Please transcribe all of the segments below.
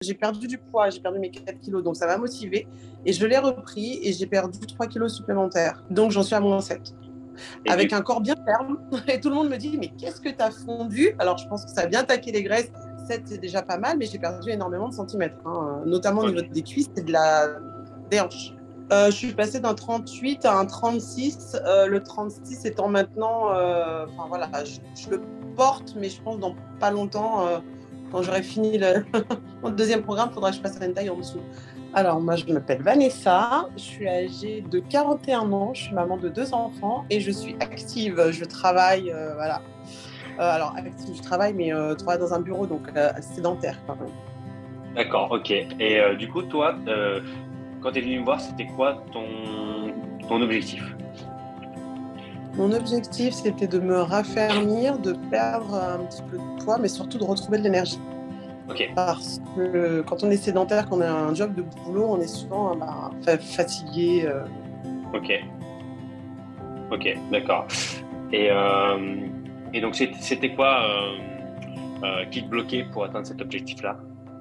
j'ai perdu du poids, j'ai perdu mes 4 kilos, donc ça m'a motivée. Et je l'ai repris et j'ai perdu 3 kilos supplémentaires. Donc j'en suis à -7. Et Avec du un corps bien ferme. Et tout le monde me dit, mais qu'est-ce que tu as fondu? Alors je pense que ça a bien taqué les graisses. 7, c'est déjà pas mal, mais j'ai perdu énormément de centimètres, hein, notamment au niveau Ok. des cuisses et des hanches. Je suis passée d'un 38 à un 36. Le 36 étant maintenant, enfin voilà, je le porte, mais je pense dans pas longtemps, quand j'aurai fini mon deuxième programme, il faudra que je passe à une taille en dessous. Alors, moi, je m'appelle Vanessa, je suis âgée de 41 ans, je suis maman de 2 enfants et je suis active. Je travaille, voilà. Alors, active, je travaille, mais travaille dans un bureau, donc sédentaire quand même. D'accord, ok. Et du coup, toi, quand tu es venu me voir, c'était quoi ton objectif? Mon objectif, c'était de me raffermir, de perdre un petit peu de poids, mais surtout de retrouver de l'énergie. Ok, Parce que quand on est sédentaire, qu'on a un job de boulot, on est souvent fatigué. ok, ok, d'accord. Et, euh, et donc, c'était quoi qui te bloquait pour atteindre cet objectif-là?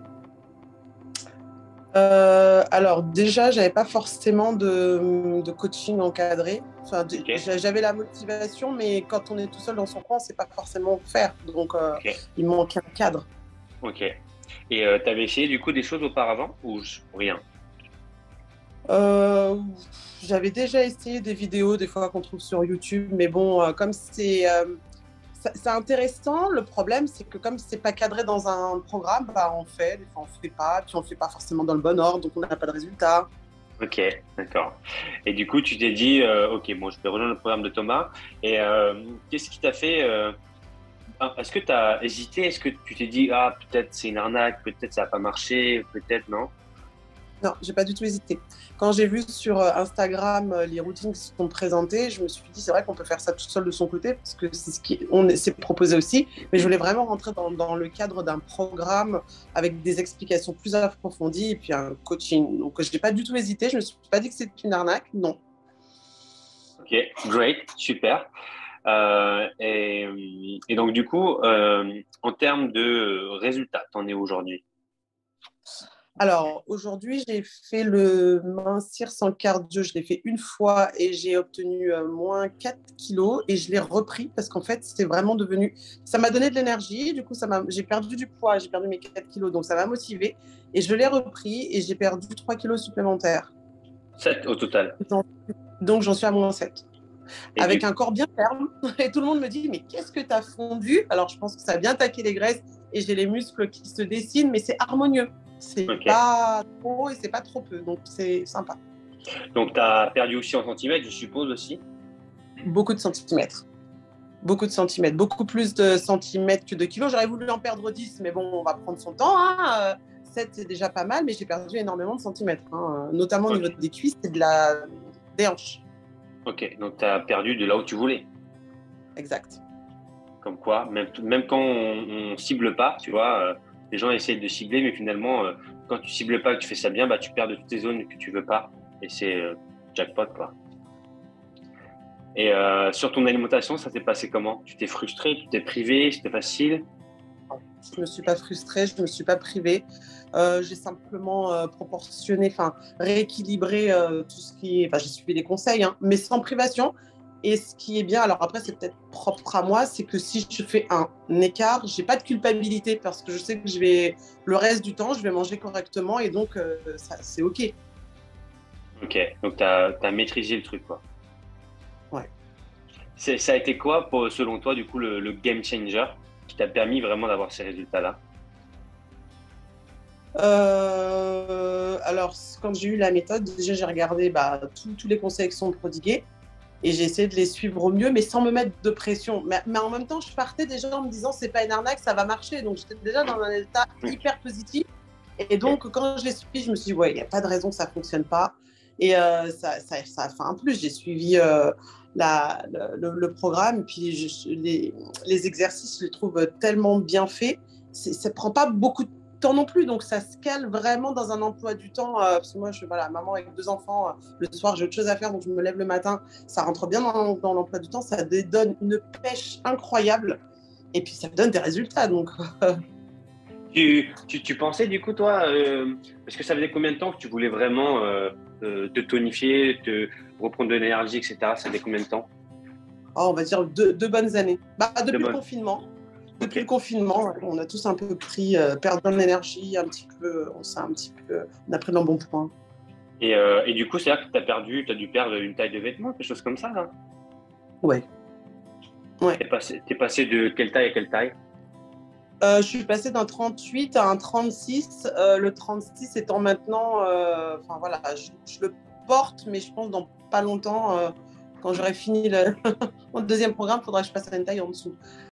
Alors déjà, j'avais pas forcément de coaching encadré. Enfin, Ok, j'avais la motivation, mais quand on est tout seul dans son coin, on sait pas forcément faire. Donc, ok, il manque un cadre. ok. Et tu avais essayé du coup des choses auparavant ou rien? Euh, J'avais déjà essayé des vidéos, des fois qu'on trouve sur YouTube, mais bon, comme c'est intéressant. Le problème, c'est que comme c'est pas cadré dans un programme, bah, on fait, des fois on fait pas, puis on fait pas forcément dans le bon ordre, donc on n'a pas de résultat. Ok, d'accord. Et du coup, tu t'es dit, ok, bon, je vais rejoindre le programme de Thomas. Et qu'est-ce qui t'a fait est-ce que tu as hésité? Est-ce que tu t'es dit, ah, peut-être c'est une arnaque, peut-être ça va pas marcher, peut-être non? Non, j'ai pas du tout hésité. Quand j'ai vu sur Instagram les routines qui se sont présentées, je me suis dit, c'est vrai qu'on peut faire ça tout seul de son côté, parce que c'est ce on s'est proposé aussi. Mais je voulais vraiment rentrer dans le cadre d'un programme avec des explications plus approfondies et puis un coaching. Donc, je n'ai pas du tout hésité. Je me suis pas dit que c'était une arnaque. Non. Ok, great, super. Et donc, du coup, en termes de résultats, t'en es aujourd'hui? Alors, aujourd'hui, j'ai fait le mincir sans cardio. Je l'ai fait une fois et j'ai obtenu -4 kilos et je l'ai repris parce qu'en fait, c'est vraiment devenu. Ça m'a donné de l'énergie. Du coup, j'ai perdu du poids. J'ai perdu mes 4 kilos. Donc, ça m'a motivée et je l'ai repris et j'ai perdu 3 kilos supplémentaires. 7 au total. Donc, j'en suis à -7. Et Avec un du, corps bien ferme. Et tout le monde me dit, mais qu'est-ce que tu as fondu? Alors, je pense que ça a bien taqué les graisses et j'ai les muscles qui se dessinent, mais c'est harmonieux. C'est ok. pas trop et c'est pas trop peu. Donc, c'est sympa. Donc, tu as perdu aussi en centimètres, je suppose aussi? Beaucoup de centimètres. Beaucoup de centimètres. Beaucoup plus de centimètres que de kilos. J'aurais voulu en perdre 10, mais bon, on va prendre son temps, hein. 7, c'est déjà pas mal, mais j'ai perdu énormément de centimètres, hein, notamment au Ok, niveau des cuisses et des hanches. ok. Donc, tu as perdu de là où tu voulais. Exact. Comme quoi, même quand on cible pas, tu vois, les gens essayent de cibler, mais finalement, quand tu cibles pas, que tu fais ça bien, bah, tu perds de toutes les zones que tu veux pas. Et c'est jackpot, quoi. Et sur ton alimentation, ça s'est passé comment? Tu t'es frustré, tu t'es privé, c'était facile? Je ne me suis pas frustrée, je ne me suis pas privée. J'ai simplement proportionné, enfin rééquilibré tout ce qui est. Enfin, j'ai suivi les conseils, hein, mais sans privation. Et ce qui est bien, alors après, c'est peut-être propre à moi, c'est que si je fais un écart, j'ai pas de culpabilité parce que je sais que le reste du temps, je vais manger correctement et donc c'est OK. Ok, donc tu as maîtrisé le truc, quoi. Ouais. Ça a été quoi, selon toi, du coup, le game changer qui t'a permis vraiment d'avoir ces résultats-là? Alors, quand j'ai eu la méthode, déjà, j'ai regardé tous les conseils qui sont prodigués et j'ai essayé de les suivre au mieux, mais sans me mettre de pression. Mais en même temps, je partais déjà en me disant, c'est pas une arnaque, ça va marcher. Donc, j'étais déjà dans un état hyper positif. Et Ok, donc, quand je l'ai suivi, je me suis dit, ouais, il n'y a pas de raison que ça ne fonctionne pas. Et ça a fait un plus. J'ai suivi le programme, et puis les exercices, je les trouve tellement bien faits. Ça ne prend pas beaucoup de temps non plus, donc ça se cale vraiment dans un emploi du temps. Parce que moi, je suis voilà, maman avec 2 enfants. Le soir, j'ai autre chose à faire, donc je me lève le matin. Ça rentre bien dans l'emploi du temps. Ça donne une pêche incroyable. Et puis, ça donne des résultats. Donc, Tu pensais du coup, toi, parce que ça faisait combien de temps que tu voulais vraiment te tonifier, te reprendre de l'énergie, etc. Ça faisait combien de temps? Oh, on va dire deux bonnes années. Bah, De depuis le bonnes. confinement. Ok. Depuis le confinement, on a tous un peu pris, perdu en énergie, un petit peu, on s'est un petit peu, on a pris dans le bon point. Et du coup, c'est-à-dire que tu as dû perdre une taille de vêtements, quelque chose comme ça, là. Ouais, ouais. T'es passé de quelle taille à quelle taille? Je suis passée d'un 38 à un 36. Le 36 étant maintenant, enfin voilà, je le porte, mais je pense dans pas longtemps, quand j'aurai fini mon deuxième programme, il faudra que je passe à une taille en dessous.